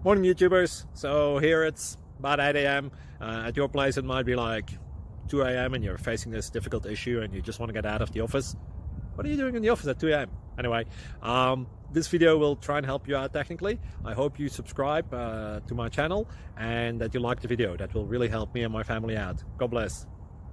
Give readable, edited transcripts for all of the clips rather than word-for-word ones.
Morning YouTubers. So here it's about 8 a.m. At your place it might be like 2 a.m. and you're facing this difficult issue and you just want to get out of the office. What are you doing in the office at 2 a.m.? Anyway, this video will try and help you out technically. I hope you subscribe to my channel and that you like the video. That will really help me and my family out. God bless.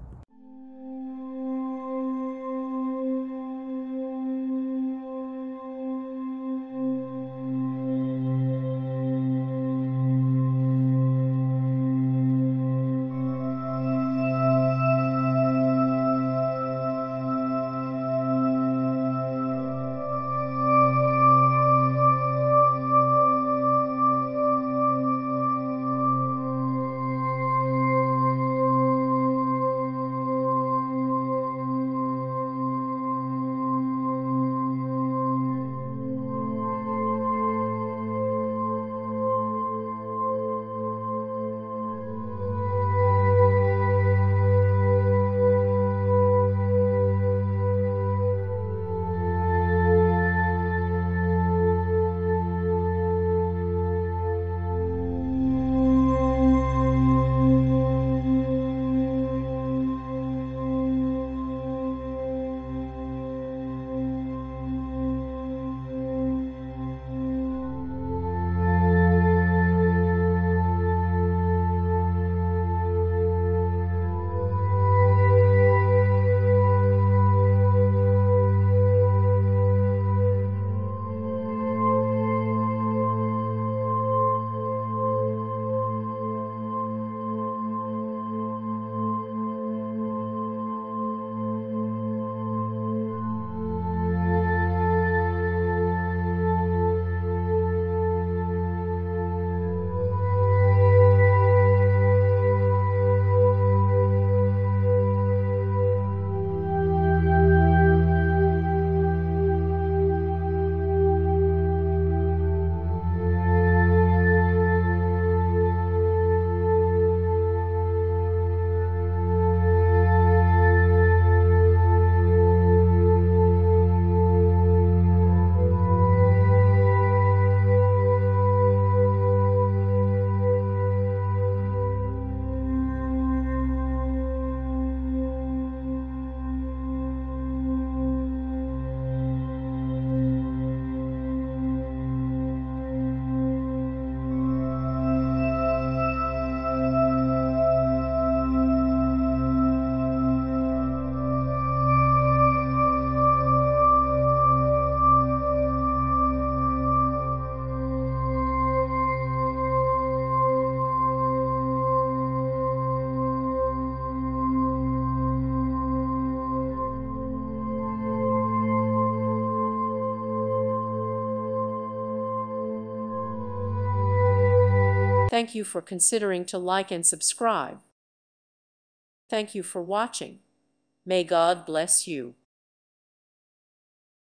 Thank you for considering to like and subscribe. Thank you for watching. May God bless you.